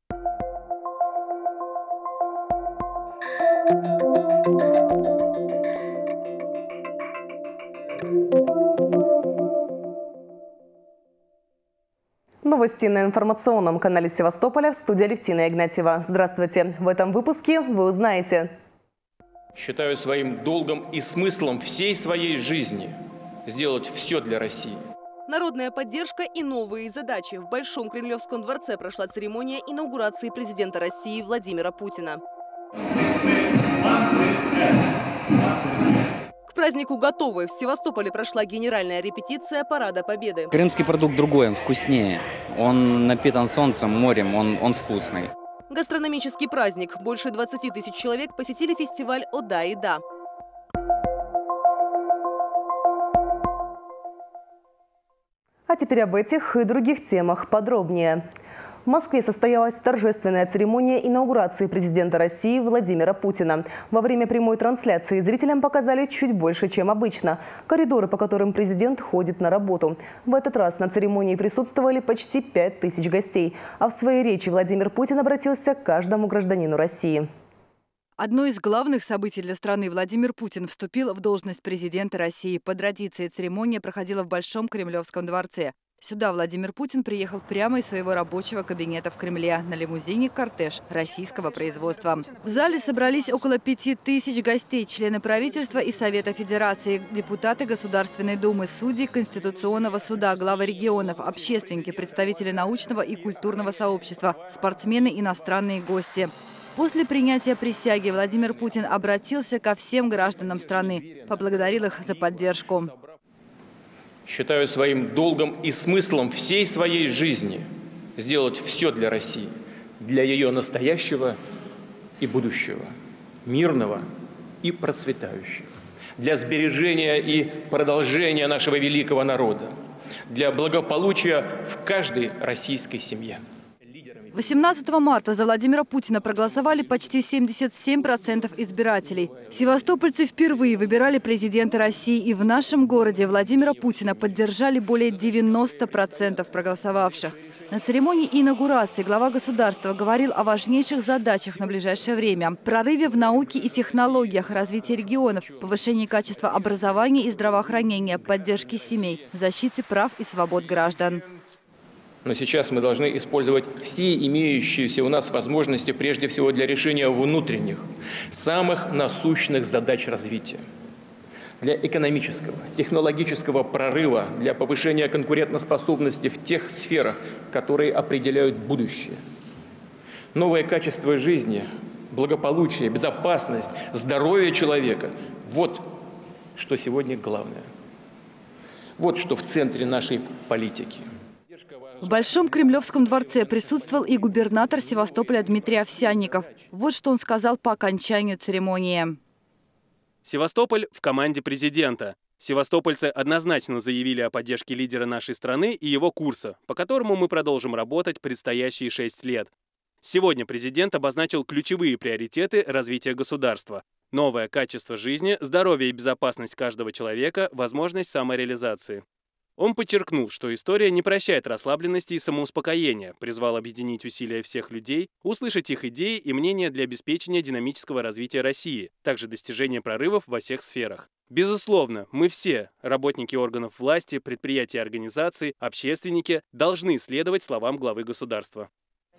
Новости на информационном канале Севастополя, в студии Алевтина Игнатьева. Здравствуйте. В этом выпуске вы узнаете. Считаю своим долгом и смыслом всей своей жизни сделать все для России. Народная поддержка и новые задачи. В Большом Кремлевском дворце прошла церемония инаугурации президента России Владимира Путина. К празднику готовы. В Севастополе прошла генеральная репетиция Парада Победы. Крымский продукт другой, он вкуснее. Он напитан солнцем, морем, он вкусный. Гастрономический праздник. Больше 20 тысяч человек посетили фестиваль «Ода и да». А теперь об этих и других темах подробнее. В Москве состоялась торжественная церемония инаугурации президента России Владимира Путина. Во время прямой трансляции зрителям показали чуть больше, чем обычно. Коридоры, по которым президент ходит на работу. В этот раз на церемонии присутствовали почти 5000 гостей. А в своей речи Владимир Путин обратился к каждому гражданину России. Одно из главных событий для страны. Владимир Путин вступил в должность президента России. По традиции церемония проходила в Большом Кремлевском дворце. Сюда Владимир Путин приехал прямо из своего рабочего кабинета в Кремле на лимузине «Кортеж» российского производства. В зале собрались около 5000 гостей, члены правительства и Совета Федерации, депутаты Государственной Думы, судьи Конституционного суда, главы регионов, общественники, представители научного и культурного сообщества, спортсмены, иностранные гости. После принятия присяги Владимир Путин обратился ко всем гражданам страны, поблагодарил их за поддержку. Считаю своим долгом и смыслом всей своей жизни сделать все для России, для ее настоящего и будущего, мирного и процветающего, для сбережения и продолжения нашего великого народа, для благополучия в каждой российской семье. 18 марта за Владимира Путина проголосовали почти 77% избирателей. Севастопольцы впервые выбирали президента России, и в нашем городе Владимира Путина поддержали более 90% проголосовавших. На церемонии инаугурации глава государства говорил о важнейших задачах на ближайшее время: прорыве в науке и технологиях, развитии регионов, повышении качества образования и здравоохранения, поддержке семей, защите прав и свобод граждан. Но сейчас мы должны использовать все имеющиеся у нас возможности, прежде всего для решения внутренних, самых насущных задач развития. Для экономического, технологического прорыва, для повышения конкурентоспособности в тех сферах, которые определяют будущее. Новое качество жизни, благополучие, безопасность, здоровье человека – вот что сегодня главное. Вот что в центре нашей политики. В Большом Кремлевском дворце присутствовал и губернатор Севастополя Дмитрий Овсянников. Вот что он сказал по окончанию церемонии. Севастополь в команде президента. Севастопольцы однозначно заявили о поддержке лидера нашей страны и его курса, по которому мы продолжим работать предстоящие 6 лет. Сегодня президент обозначил ключевые приоритеты развития государства. Новое качество жизни, здоровье и безопасность каждого человека, возможность самореализации. Он подчеркнул, что история не прощает расслабленности и самоуспокоения, призвал объединить усилия всех людей, услышать их идеи и мнения для обеспечения динамического развития России, также достижения прорывов во всех сферах. Безусловно, мы все, работники органов власти, предприятий и организаций, общественники, должны следовать словам главы государства.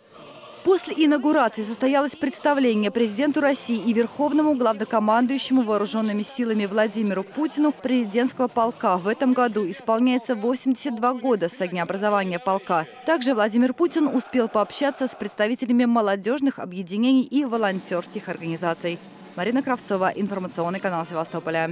После инаугурации состоялось представление президенту России и верховному главнокомандующему вооруженными силами Владимиру Путину президентского полка. В этом году исполняется 82 года со дня образования полка. Также Владимир Путин успел пообщаться с представителями молодежных объединений и волонтерских организаций. Марина Кравцова, информационный канал Севастополя.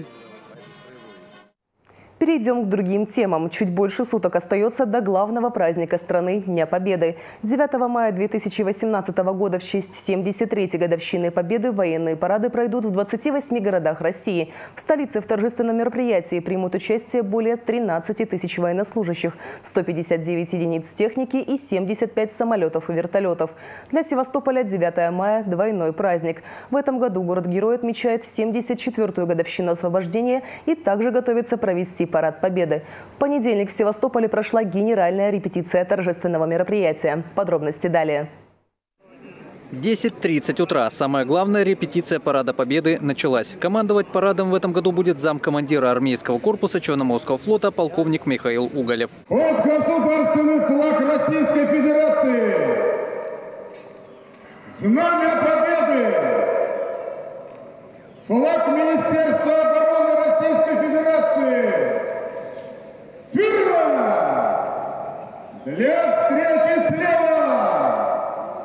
Перейдем к другим темам. Чуть больше суток остается до главного праздника страны – Дня Победы. 9 мая 2018 года в честь 73-й годовщины Победы военные парады пройдут в 28 городах России. В столице в торжественном мероприятии примут участие более 13 тысяч военнослужащих, 159 единиц техники и 75 самолетов и вертолетов. Для Севастополя 9 мая – двойной праздник. В этом году город-герой отмечает 74-ю годовщину освобождения и также готовится провести Парад Победы. В понедельник в Севастополе прошла генеральная репетиция торжественного мероприятия. Подробности далее. 10:30 утра. Самая главная репетиция Парада Победы началась. Командовать парадом в этом году будет замкомандира армейского корпуса Черноморского флота полковник Михаил Уголев. Вот государственный флаг Российской Федерации. Знамя Победы. Флаг Министерства обороны Российской Федерации. Смирно! Для встречи слева!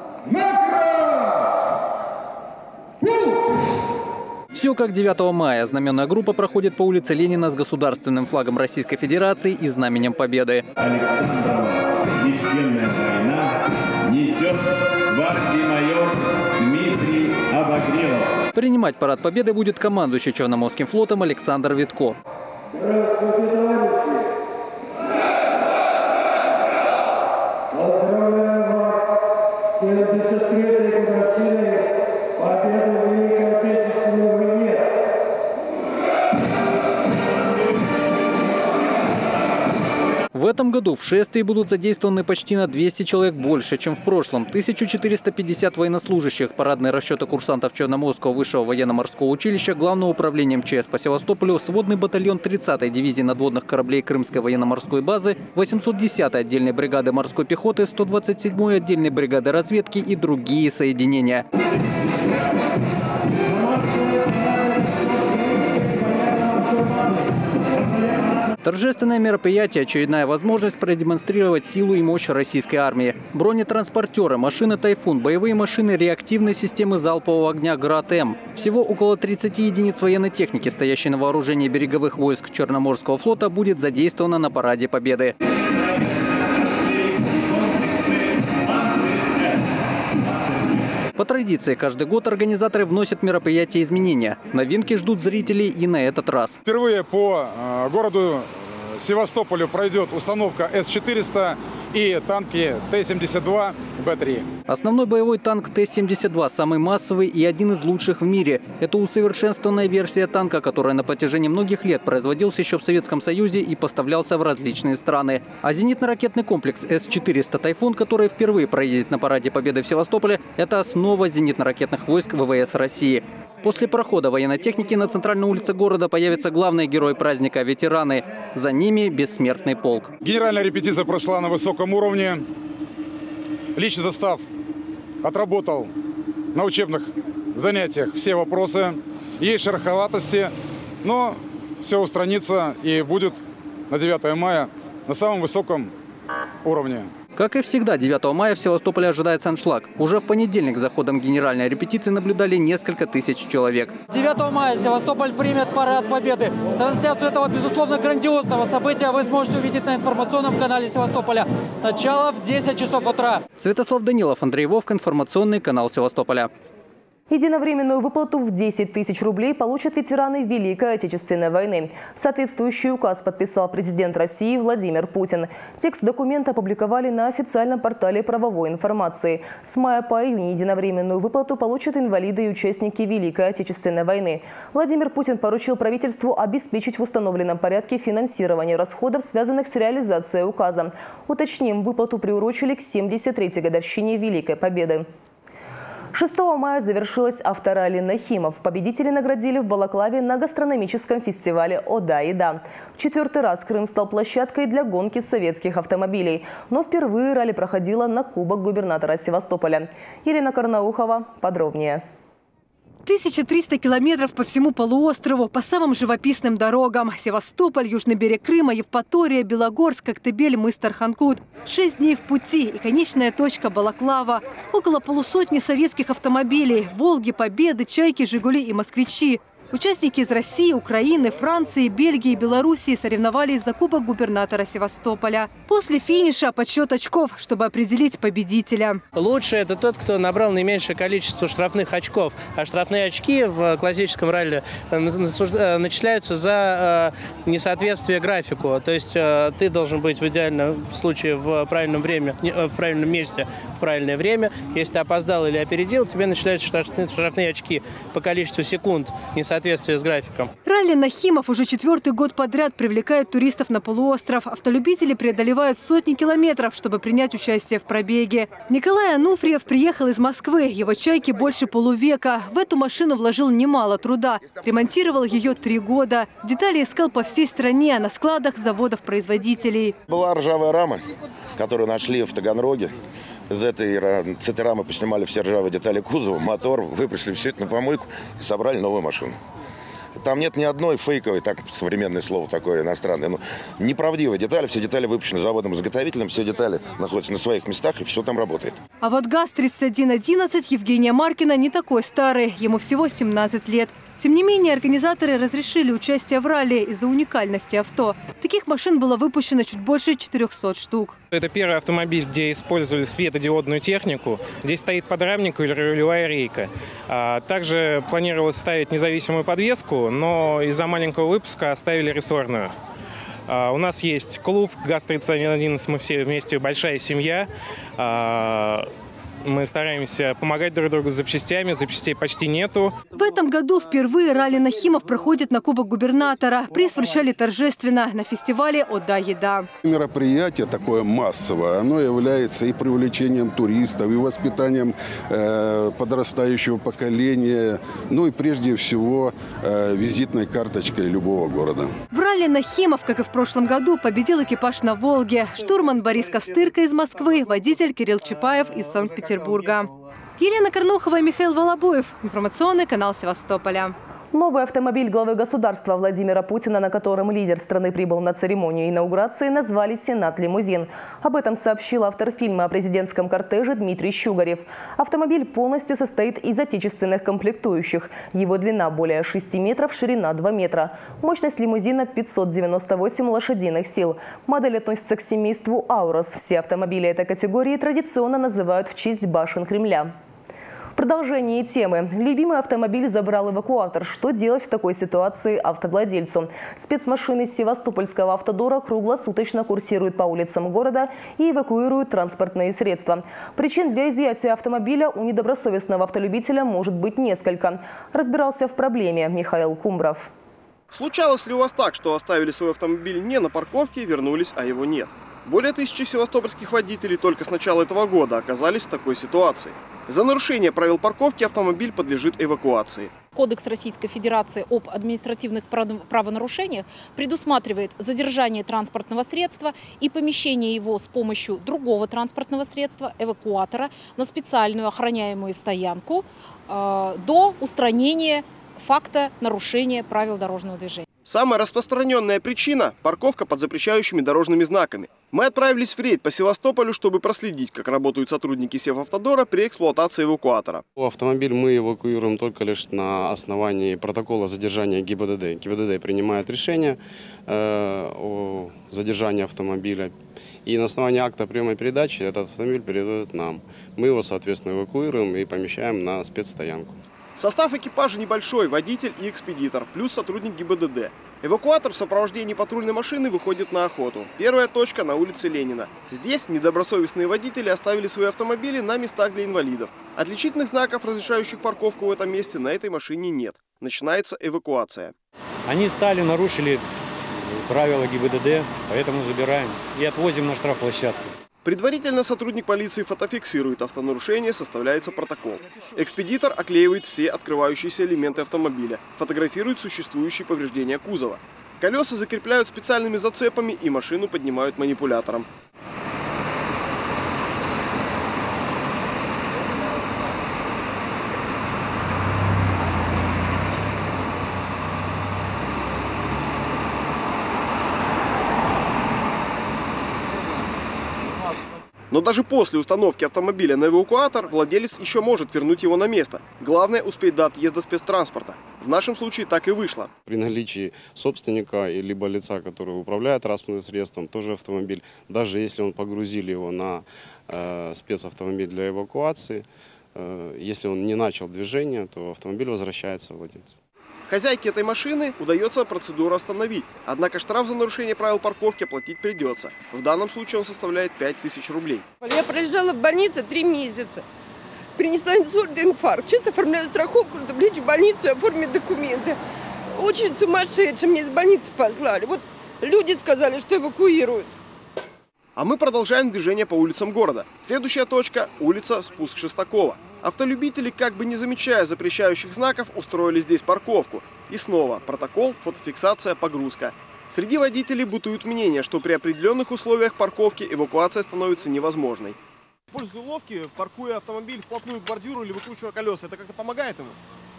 Все как 9 мая. Знаменная группа проходит по улице Ленина с государственным флагом Российской Федерации и знаменем Победы. Александрова священная война несет гвардии майор Дмитрий Обогрелов. Принимать парад Победы будет командующий Черноморским флотом Александр Витко. Здравствуйте, товарищи! Поздравляю вас с 73-й годовщиной победы в Великой Отечественной войне. В этом году в шествии будут задействованы почти на 200 человек больше, чем в прошлом. 1450 военнослужащих, парадные расчеты курсантов Черноморского высшего военно-морского училища, Главного управления МЧС по Севастополю, сводный батальон 30-й дивизии надводных кораблей Крымской военно-морской базы, 810-й отдельной бригады морской пехоты, 127-й отдельной бригады разведки и другие соединения. Торжественное мероприятие – очередная возможность продемонстрировать силу и мощь российской армии. Бронетранспортеры, машины «Тайфун», боевые машины реактивной системы залпового огня «Град-М». Всего около 30 единиц военной техники, стоящей на вооружении береговых войск Черноморского флота, будет задействовано на Параде Победы. По традиции, каждый год организаторы вносят в мероприятие изменения. Новинки ждут зрителей и на этот раз. Впервые по городу Севастополю пройдет установка С-400 и танки Т-72 Б-3. Основной боевой танк Т-72 самый массовый и один из лучших в мире. Это усовершенствованная версия танка, которая на протяжении многих лет производился еще в Советском Союзе и поставлялся в различные страны. А зенитно-ракетный комплекс С-400 «Тайфун», который впервые проедет на Параде Победы в Севастополе, это основа зенитно-ракетных войск ВВС России. После прохода военной техники на центральной улице города появятся главные герои праздника – ветераны. За ними бессмертный полк. Генеральная репетиция прошла на высоком уровне. Личный состав отработал на учебных занятиях все вопросы. Есть шероховатости, но все устранится и будет на 9 мая на самом высоком уровне. Как и всегда, 9 мая в Севастополе ожидается аншлаг. Уже в понедельник за ходом генеральной репетиции наблюдали несколько тысяч человек. 9 мая Севастополь примет Парад Победы. Трансляцию этого, безусловно, грандиозного события вы сможете увидеть на информационном канале Севастополя. Начало в 10 часов утра. Святослав Данилов, Андрей Вовк, информационный канал Севастополя. Единовременную выплату в 10 тысяч рублей получат ветераны Великой Отечественной войны. Соответствующий указ подписал президент России Владимир Путин. Текст документа опубликовали на официальном портале правовой информации. С мая по июнь единовременную выплату получат инвалиды и участники Великой Отечественной войны. Владимир Путин поручил правительству обеспечить в установленном порядке финансирование расходов, связанных с реализацией указа. Уточним, выплату приурочили к 73-й годовщине Великой Победы. 6 мая завершилась авторалли «Нахимов». Победители наградили в Балаклаве на гастрономическом фестивале «Ода и да». В 4-й раз Крым стал площадкой для гонки советских автомобилей. Но впервые ралли проходила на Кубок губернатора Севастополя. Елена Карнаухова подробнее. 1300 километров по всему полуострову, по самым живописным дорогам. Севастополь, южный берег Крыма, Евпатория, Белогорск, Коктебель, мыс Тарханкут. 6 дней в пути и конечная точка Балаклава. Около полусотни советских автомобилей. «Волги», «Победы», «Чайки», «Жигули» и «Москвичи». Участники из России, Украины, Франции, Бельгии и Белоруссии соревновались за Кубок губернатора Севастополя. После финиша подсчет очков, чтобы определить победителя. Лучший – это тот, кто набрал наименьшее количество штрафных очков. А штрафные очки в классическом ралли начисляются за несоответствие графику. То есть ты должен быть в идеальном случае в правильном месте в правильное время. Если ты опоздал или опередил, тебе начисляются штрафные очки по количеству секунд несоответствия с графиком. Ралли Нахимов уже 4-й год подряд привлекает туристов на полуостров. Автолюбители преодолевают сотни километров, чтобы принять участие в пробеге. Николай Ануфриев приехал из Москвы. Его «Чайке» больше полувека. В эту машину вложил немало труда. Ремонтировал ее 3 года. Детали искал по всей стране, на складах заводов-производителей. Была ржавая рама, которую нашли в Таганроге. С этой рамы поснимали все ржавые детали кузова, мотор, выпустили все это на помойку и собрали новую машину. Там нет ни одной фейковой, так современное слово такое иностранное, но неправдивой детали. Все детали выпущены заводом-изготовителем, все детали находятся на своих местах и все там работает. А вот ГАЗ-3111 Евгения Маркина не такой старый, ему всего 17 лет. Тем не менее, организаторы разрешили участие в ралли из-за уникальности авто. Таких машин было выпущено чуть больше 400 штук. Это первый автомобиль, где использовали светодиодную технику. Здесь стоит подрамник или рулевая рейка. Также планировалось ставить независимую подвеску, но из-за маленького выпуска оставили рессорную. У нас есть клуб ГАЗ-3111, мы все вместе большая семья. Мы стараемся помогать друг другу с запчастями, запчастей почти нету. В этом году впервые ралли Нахимов проходит на Кубок губернатора. Приз вручали торжественно на фестивале «Ода-еда». Мероприятие такое массовое, оно является и привлечением туристов, и воспитанием подрастающего поколения, ну и прежде всего визитной карточкой любого города. В ралли Нахимов, как и в прошлом году, победил экипаж на «Волге». Штурман Борис Костырка из Москвы, водитель Кирилл Чапаев из Санкт-Петербурга. Елена Корнухова и Михаил Волобуев. Информационный канал Севастополя. Новый автомобиль главы государства Владимира Путина, на котором лидер страны прибыл на церемонию инаугурации, назвали «Сенат-лимузин». Об этом сообщил автор фильма о президентском кортеже Дмитрий Щугарев. Автомобиль полностью состоит из отечественных комплектующих. Его длина более 6 метров, ширина 2 метра. Мощность лимузина 598 лошадиных сил. Модель относится к семейству «Аурос». Все автомобили этой категории традиционно называют в честь башен Кремля. В продолжении темы. Любимый автомобиль забрал эвакуатор. Что делать в такой ситуации автовладельцу? Спецмашины Севастопольского автодора круглосуточно курсируют по улицам города и эвакуируют транспортные средства. Причин для изъятия автомобиля у недобросовестного автолюбителя может быть несколько. Разбирался в проблеме Михаил Кумбров. Случалось ли у вас так, что оставили свой автомобиль не на парковке, вернулись, а его нет? Более 1000 севастопольских водителей только с начала этого года оказались в такой ситуации. За нарушение правил парковки автомобиль подлежит эвакуации. Кодекс Российской Федерации об административных правонарушениях предусматривает задержание транспортного средства и помещение его с помощью другого транспортного средства, эвакуатора, на специальную охраняемую стоянку до устранения факта нарушения правил дорожного движения. Самая распространенная причина – парковка под запрещающими дорожными знаками. Мы отправились в рейд по Севастополю, чтобы проследить, как работают сотрудники Севавтодора при эксплуатации эвакуатора. Автомобиль мы эвакуируем только лишь на основании протокола задержания ГИБДД. ГИБДД принимает решение о задержании автомобиля. И на основании акта приема и передачи этот автомобиль передают нам. Мы его, соответственно, эвакуируем и помещаем на спецстоянку. Состав экипажа небольшой, водитель и экспедитор, плюс сотрудник ГИБДД. Эвакуатор в сопровождении патрульной машины выходит на охоту. Первая точка на улице Ленина. Здесь недобросовестные водители оставили свои автомобили на местах для инвалидов. Отличительных знаков, разрешающих парковку в этом месте, на этой машине нет. Начинается эвакуация. Они нарушили правила ГИБДД, поэтому забираем и отвозим на штрафплощадку. Предварительно сотрудник полиции фотофиксирует автонарушение, составляется протокол. Экспедитор оклеивает все открывающиеся элементы автомобиля, фотографирует существующие повреждения кузова. Колеса закрепляют специальными зацепами и машину поднимают манипулятором. Но даже после установки автомобиля на эвакуатор владелец еще может вернуть его на место. Главное – успеть до отъезда спецтранспорта. В нашем случае так и вышло. При наличии собственника либо лица, который управляет транспортным средством, тоже автомобиль, даже если он погрузили его на спецавтомобиль для эвакуации, если он не начал движение, то автомобиль возвращается владельцу. Хозяйке этой машины удается процедуру остановить. Однако штраф за нарушение правил парковки оплатить придется. В данном случае он составляет 5000 рублей. Я пролежала в больнице 3 месяца. Принесла инсульт, инфаркт. Сейчас оформляю страховку, чтобы лечь в больницу и оформить документы. очень сумасшедший. Мне из больницы послали. Вот люди сказали, что эвакуируют. А мы продолжаем движение по улицам города. Следующая точка – улица Спуск Шестакова. Автолюбители, как бы не замечая запрещающих знаков, устроили здесь парковку. И снова протокол, фотофиксация, погрузка. Среди водителей бытует мнение, что при определенных условиях парковки эвакуация становится невозможной. Используя уловки, паркуя автомобиль вплотную к бордюру или выкручивая колеса, это как-то помогает ему?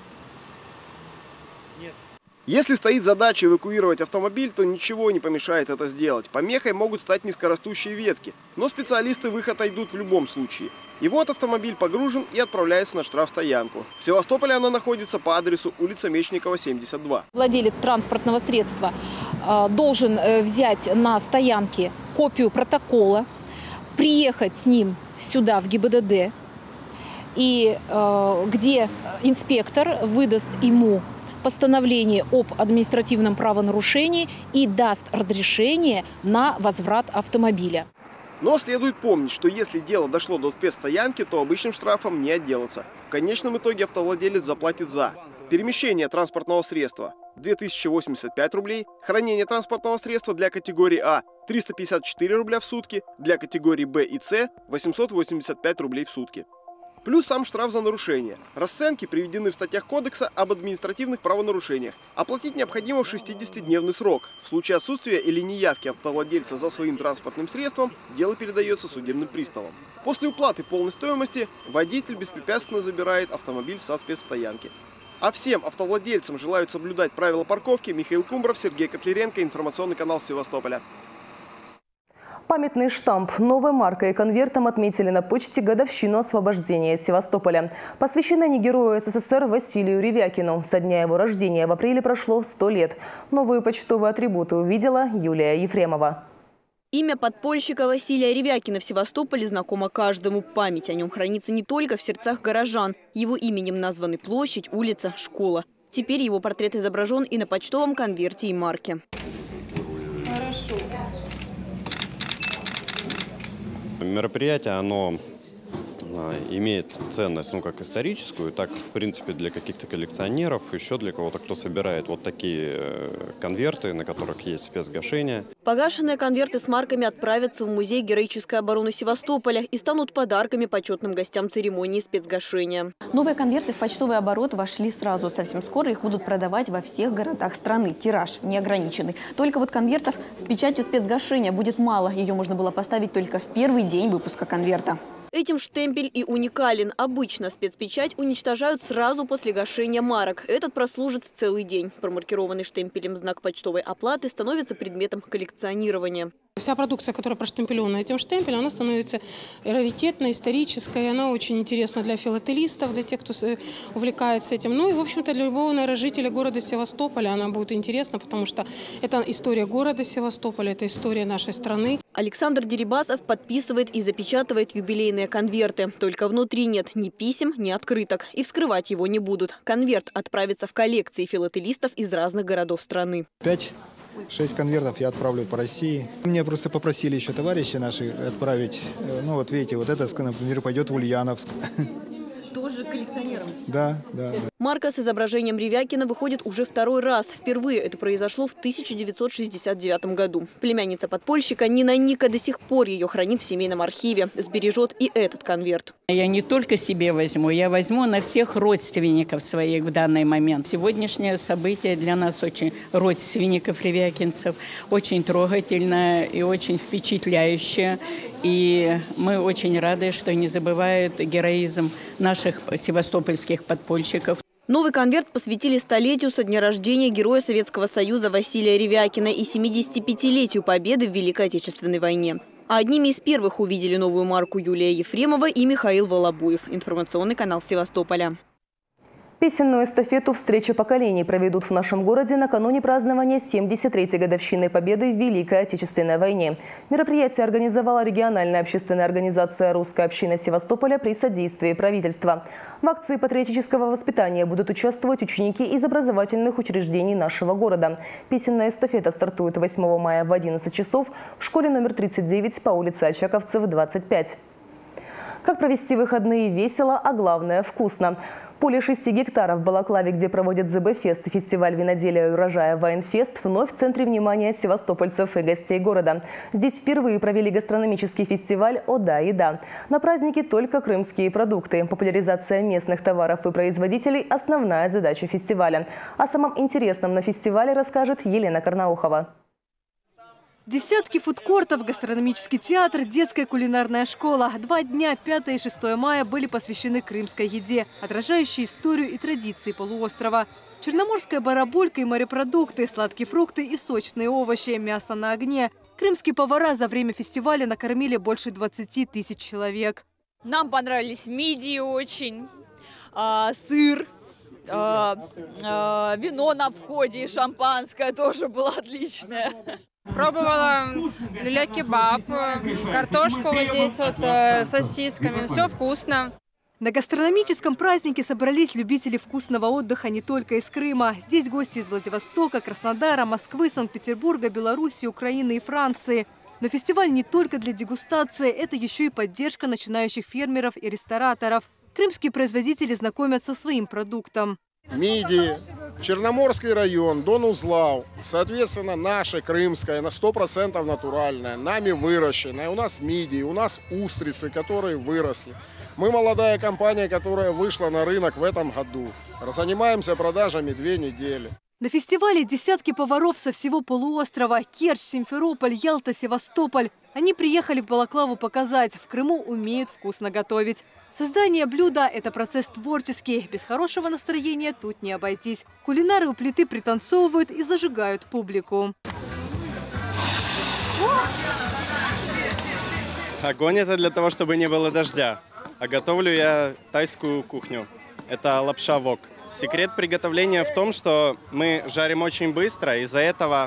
Нет. Если стоит задача эвакуировать автомобиль, то ничего не помешает это сделать. Помехой могут стать низкорастущие ветки, но специалисты выход найдут в любом случае. И вот автомобиль погружен и отправляется на штрафстоянку. В Севастополе она находится по адресу улица Мечникова, 72. Владелец транспортного средства должен взять на стоянке копию протокола, приехать с ним сюда, в ГИБДД, и где инспектор выдаст ему постановление об административном правонарушении и даст разрешение на возврат автомобиля. Но следует помнить, что если дело дошло до спецстоянки, то обычным штрафом не отделаться. В конечном итоге автовладелец заплатит за перемещение транспортного средства – 2085 рублей, хранение транспортного средства для категории А – 354 рубля в сутки, для категории Б и С – 885 рублей в сутки. Плюс сам штраф за нарушение. Расценки приведены в статьях Кодекса об административных правонарушениях. Оплатить необходимо в 60-дневный срок. В случае отсутствия или неявки автовладельца за своим транспортным средством, дело передается судебным приставам. После уплаты полной стоимости водитель беспрепятственно забирает автомобиль со спецстоянки. А всем автовладельцам желают соблюдать правила парковки. Михаил Кумбров, Сергей Котляренко, информационный канал Севастополя. Памятный штамп новой маркой и конвертом отметили на почте годовщину освобождения Севастополя. Посвящена не герою СССР Василию Ревякину. Со дня его рождения в апреле прошло 100 лет. Новые почтовые атрибуты увидела Юлия Ефремова. Имя подпольщика Василия Ревякина в Севастополе знакомо каждому. Память о нем хранится не только в сердцах горожан. Его именем названы площадь, улица, школа. Теперь его портрет изображен и на почтовом конверте и марке. Хорошо. Мероприятие, оно имеет ценность, как историческую, так, в принципе, для каких-то коллекционеров, еще для кого-то, кто собирает вот такие конверты, на которых есть спецгашение. Погашенные конверты с марками отправятся в Музей героической обороны Севастополя и станут подарками почетным гостям церемонии спецгашения. Новые конверты в почтовый оборот вошли сразу. Совсем скоро их будут продавать во всех городах страны. Тираж неограниченный. Только вот конвертов с печатью спецгашения будет мало. Ее можно было поставить только в первый день выпуска конверта. Этим штемпель и уникален. Обычно спецпечать уничтожают сразу после гашения марок. Этот прослужит целый день. Промаркированный штемпелем знак почтовой оплаты становится предметом коллекционирования. Вся продукция, которая проштемпелена этим штемпелем, она становится раритетной, исторической. Она очень интересна для филателистов, для тех, кто увлекается этим. Ну и, в общем-то, для любого, наверное, жителя города Севастополя она будет интересна, потому что это история города Севастополя, это история нашей страны. Александр Дерибасов подписывает и запечатывает юбилейные конверты. Только внутри нет ни писем, ни открыток. И вскрывать его не будут. Конверт отправится в коллекции филателистов из разных городов страны. 5-6 конвертов я отправлю по России. Мне просто попросили еще товарищи наши отправить. Ну вот видите, вот этот, например, пойдет в Ульяновск. Тоже коллекционером? Да. Марка с изображением Ревякина выходит уже второй раз. Впервые это произошло в 1969 году. Племянница подпольщика Нина Ника до сих пор ее хранит в семейном архиве. Сбережет и этот конверт. Я не только себе возьму, я возьму на всех родственников своих в данный момент. Сегодняшнее событие для нас очень, родственников ревякинцев, очень трогательное и очень впечатляющее. И мы очень рады, что не забывают героизм наших севастопольских подпольщиков. Новый конверт посвятили столетию со дня рождения Героя Советского Союза Василия Ревякина и 75-летию победы в Великой Отечественной войне. А одними из первых увидели новую марку Юлия Ефремова и Михаил Волобуев. Информационный канал Севастополя. Песенную эстафету «Встреча поколений» проведут в нашем городе накануне празднования 73-й годовщины победы в Великой Отечественной войне. Мероприятие организовала региональная общественная организация «Русская община Севастополя» при содействии правительства. В акции патриотического воспитания будут участвовать ученики из образовательных учреждений нашего города. Песенная эстафета стартует 8 мая в 11 часов в школе номер 39 по улице Очаковцев, 25. Как провести выходные весело, а главное – вкусно. поле 6 гектаров в Балаклаве, где проводят ЗБ-фест, фестиваль виноделия и урожая «Вайнфест», вновь в центре внимания севастопольцев и гостей города. Здесь впервые провели гастрономический фестиваль «Ода еда». На празднике только крымские продукты. Популяризация местных товаров и производителей – основная задача фестиваля. О самом интересном на фестивале расскажет Елена Карнаухова. Десятки фудкортов, гастрономический театр, детская кулинарная школа. 2 дня, 5 и 6 мая, были посвящены крымской еде, отражающей историю и традиции полуострова. Черноморская барабулька и морепродукты, сладкие фрукты и сочные овощи, мясо на огне. Крымские повара за время фестиваля накормили больше 20 тысяч человек. Нам понравились мидии очень, сыр. Вино на входе и шампанское тоже было отличное. Пробовала люля-кебаб, картошку вот здесь вот с сосисками. Все вкусно. На гастрономическом празднике собрались любители вкусного отдыха не только из Крыма. Здесь гости из Владивостока, Краснодара, Москвы, Санкт-Петербурга, Беларуси, Украины и Франции. Но фестиваль не только для дегустации, это еще и поддержка начинающих фермеров и рестораторов. Крымские производители знакомят со своим продуктом. Мидии, Черноморский район, Дон Узлау. Соответственно, наша крымская, на 100% натуральная, нами выращенная. У нас мидии, у нас устрицы, которые выросли. Мы молодая компания, которая вышла на рынок в этом году. Занимаемся продажами 2 недели. На фестивале десятки поваров со всего полуострова – Керчь, Симферополь, Ялта, Севастополь. Они приехали в Балаклаву показать – в Крыму умеют вкусно готовить. Создание блюда – это процесс творческий. Без хорошего настроения тут не обойтись. Кулинары у плиты пританцовывают и зажигают публику. Огонь – это для того, чтобы не было дождя. А готовлю я тайскую кухню. Это лапша вок. Секрет приготовления в том, что мы жарим очень быстро. Из-за этого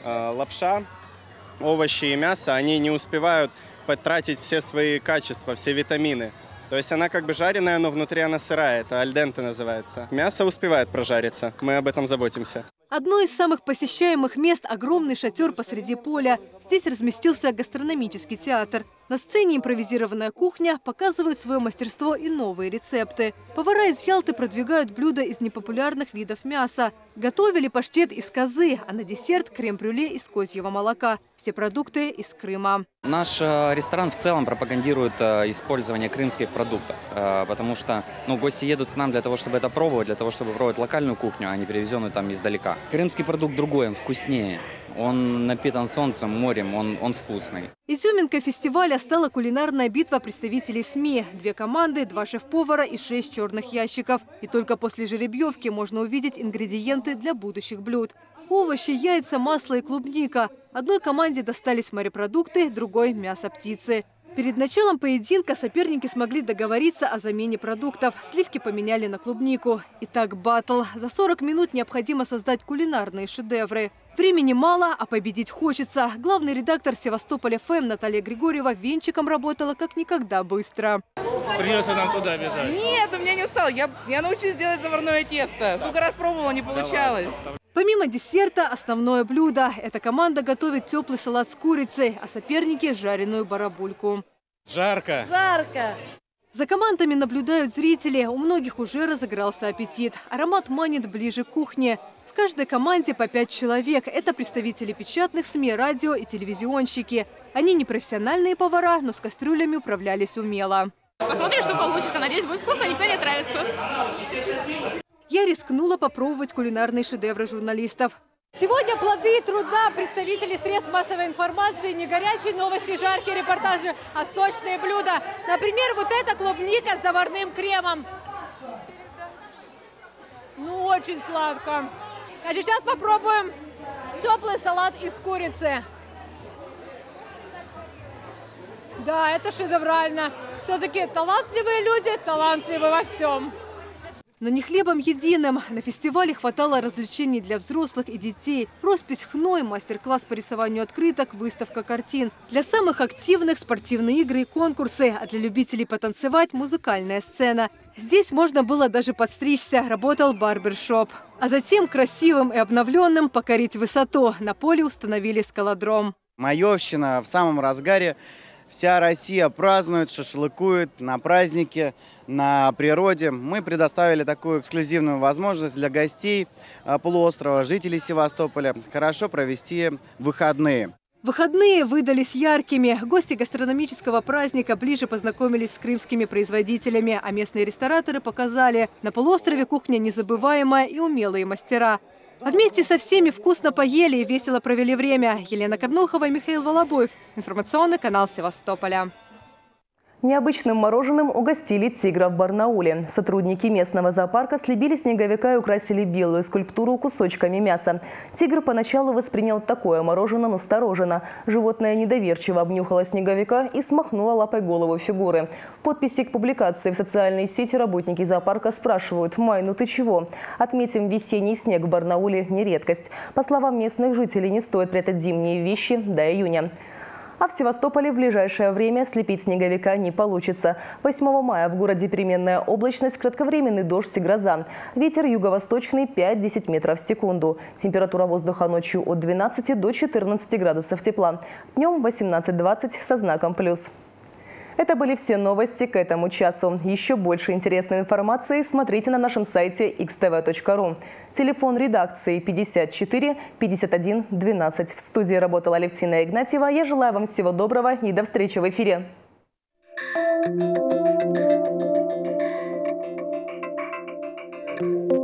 лапша, овощи и мясо, они не успевают потратить все свои качества, все витамины. То есть она как бы жареная, но внутри она сырая. Это аль денте называется. Мясо успевает прожариться. Мы об этом заботимся. Одно из самых посещаемых мест – огромный шатер посреди поля. Здесь разместился гастрономический театр. На сцене импровизированная кухня, показывают свое мастерство и новые рецепты. Повара из Ялты продвигают блюда из непопулярных видов мяса. Готовили паштет из козы, а на десерт – крем-брюле из козьего молока. Все продукты из Крыма. Наш ресторан в целом пропагандирует использование крымских продуктов, потому что гости едут к нам для того, чтобы это пробовать, для того, чтобы пробовать локальную кухню, а не привезенную там издалека. Крымский продукт другой, он вкуснее. Он напитан солнцем, морем, он вкусный. Изюминкой фестиваля стала кулинарная битва представителей СМИ. 2 команды, 2 шеф-повара и 6 черных ящиков. И только после жеребьевки можно увидеть ингредиенты для будущих блюд. Овощи, яйца, масло и клубника. Одной команде достались морепродукты, другой – мясо птицы. Перед началом поединка соперники смогли договориться о замене продуктов. Сливки поменяли на клубнику. Итак, баттл. За 40 минут необходимо создать кулинарные шедевры. Времени мало, а победить хочется. Главный редактор Севастополь ФМ Наталья Григорьева венчиком работала как никогда быстро. Придется нам туда бежать. Нет, у меня не устал. Я научилась делать заварное тесто. Сколько раз пробовала, не получалось. Помимо десерта, основное блюдо. Эта команда готовит теплый салат с курицей, а соперники – жареную барабульку. Жарко. Жарко. За командами наблюдают зрители. У многих уже разыгрался аппетит. Аромат манит ближе к кухне. В каждой команде по 5 человек. Это представители печатных СМИ, радио и телевизионщики. Они не профессиональные повара, но с кастрюлями управлялись умело. Посмотрим, что получится. Надеюсь, будет вкусно, никто не отравится. Я рискнула попробовать кулинарные шедевры журналистов. Сегодня плоды труда представителей средств массовой информации, не горячие новости, жаркие репортажи, а сочные блюда. Например, вот эта клубника с заварным кремом. Ну, очень сладко. А сейчас попробуем теплый салат из курицы. Да, это шедеврально. Все-таки талантливые люди, талантливы во всем. Но не хлебом единым. На фестивале хватало развлечений для взрослых и детей. Роспись хной, мастер-класс по рисованию открыток, выставка картин. Для самых активных спортивные игры и конкурсы, а для любителей потанцевать – музыкальная сцена. Здесь можно было даже подстричься, работал барбершоп. А затем красивым и обновленным покорить высоту. На поле установили скалодром. Маевщина в самом разгаре. Вся Россия празднует, шашлыкует на празднике, на природе. Мы предоставили такую эксклюзивную возможность для гостей полуострова, жителей Севастополя, хорошо провести выходные. Выходные выдались яркими. Гости гастрономического праздника ближе познакомились с крымскими производителями, а местные рестораторы показали, на полуострове кухня незабываемая и умелые мастера. А вместе со всеми вкусно поели и весело провели время. Елена Корнухова и Михаил Волобоев. Информационный канал Севастополя. Необычным мороженым угостили тигра в Барнауле. Сотрудники местного зоопарка слепили снеговика и украсили белую скульптуру кусочками мяса. Тигр поначалу воспринял такое мороженое настороженно. Животное недоверчиво обнюхало снеговика и смахнуло лапой голову фигуры. В подписи к публикации в социальной сети работники зоопарка спрашивают: «Май, ну ты чего?» Отметим, весенний снег в Барнауле не редкость. По словам местных жителей, не стоит прятать зимние вещи до июня. А в Севастополе в ближайшее время слепить снеговика не получится. 8 мая в городе переменная облачность, кратковременный дождь и гроза. Ветер юго-восточный 5-10 метров в секунду. Температура воздуха ночью от 12 до 14 градусов тепла. Днем 18-20 со знаком плюс. Это были все новости к этому часу. Еще больше интересной информации смотрите на нашем сайте xtv.ru. Телефон редакции 54 51 12. В студии работала Алевтина Игнатьева. Я желаю вам всего доброго и до встречи в эфире. Thank you.